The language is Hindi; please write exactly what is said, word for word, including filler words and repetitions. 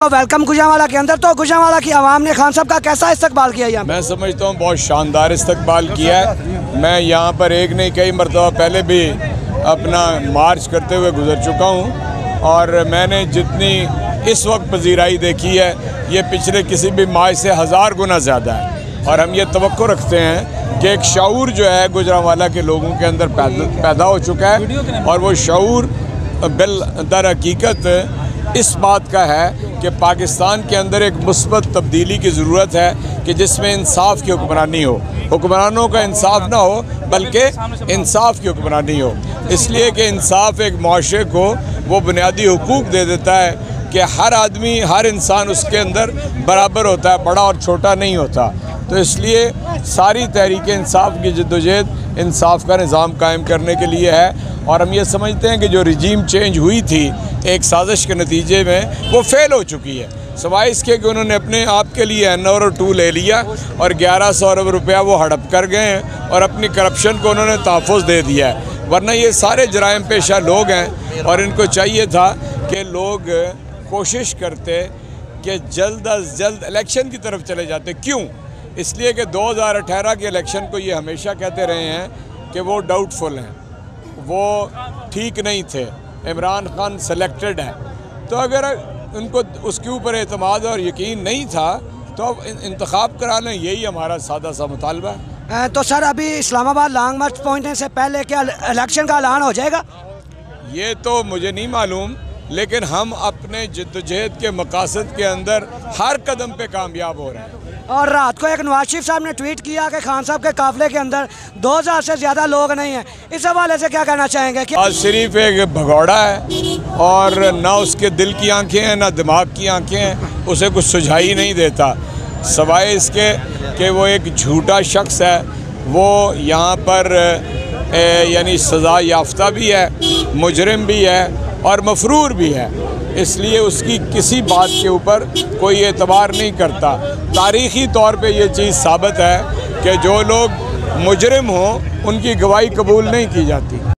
तो वेलकम गुजरांवाला के अंदर। तो गुजरांवाला की आवाम ने खान साहब का कैसा इस्तकबाल किया यहाँ? मैं समझता हूँ बहुत शानदार इस्तकबाल किया है। मैं यहाँ पर एक नहीं कई मरतबा पहले भी अपना मार्च करते हुए गुजर चुका हूँ और मैंने जितनी इस वक्त पजीराई देखी है ये पिछले किसी भी माह से हज़ार गुना ज़्यादा है। और हम ये तवक्को रखते हैं कि एक शऊर जो है गुजरांवाला के लोगों के अंदर पैदा पैदा हो चुका है और वो शऊर बिल दर हकीकत इस बात का है कि पाकिस्तान के अंदर एक मुस्बत तब्दीली की ज़रूरत है कि जिसमें इंसाफ की हुक्मरानी हो, हुक्मरानों का इंसाफ ना हो बल्कि इंसाफ की हुक्मरानी हो। इसलिए कि इंसाफ एक माशरे को वो बुनियादी हुकूक दे देता है कि हर आदमी हर इंसान उसके अंदर बराबर होता है, बड़ा और छोटा नहीं होता। तो इसलिए सारी तहरीक इंसाफ की जद्दोजहद इंसाफ का निज़ाम कायम करने के लिए है। और हम ये समझते हैं कि जो रिजीम चेंज हुई थी एक साजिश के नतीजे में वो फेल हो चुकी है, सिवाय इसके कि उन्होंने अपने आप के लिए एन और टू ले लिया और ग्यारह सौ अरब रुपया वो हड़प कर गए हैं और अपनी करप्शन को उन्होंने तहफ़्फ़ुज़ दे दिया है। वरना ये सारे जराइम पेशा लोग हैं और इनको चाहिए था कि लोग कोशिश करते कि जल्द अज जल्द इलेक्शन की तरफ चले जाते। क्यों? इसलिए कि दो हज़ार अठारह के इलेक्शन को ये हमेशा कहते रहे हैं कि वो डाउटफुल हैं, वो ठीक नहीं थे, इमरान खान सेलेक्टेड है। तो अगर उनको उसके ऊपर एतमाद और यकीन नहीं था तो अब इंतखाब करा लें, यही हमारा सादा सा मुतालबा है। तो सर अभी इस्लामाबाद लॉन्ग मार्च पहुँचने से पहले क्या इलेक्शन का ऐलान हो जाएगा? ये तो मुझे नहीं मालूम, लेकिन हम अपने जद्दोजहद के मकासद के अंदर हर कदम पे कामयाब हो रहे हैं। और रात को एक नवाज शरीफ साहब ने ट्वीट किया कि खान साहब के काफिले के अंदर दो हज़ार से ज़्यादा लोग नहीं हैं। इस हवाले से क्या कहना चाहेंगे? कि नवाज शरीफ एक भगौड़ा है और ना उसके दिल की आंखें हैं ना दिमाग की आंखें हैं, उसे कुछ सुझाई नहीं देता सवाए इसके कि वो एक झूठा शख्स है। वो यहाँ पर यानी सज़ा याफ्ता भी है, मुजरिम भी है और मफरूर भी है। इसलिए उसकी किसी बात के ऊपर कोई एतबार नहीं करता। तारीख़ी तौर पे ये चीज़ साबित है कि जो लोग मुजरिम हों उनकी गवाही कबूल नहीं की जाती।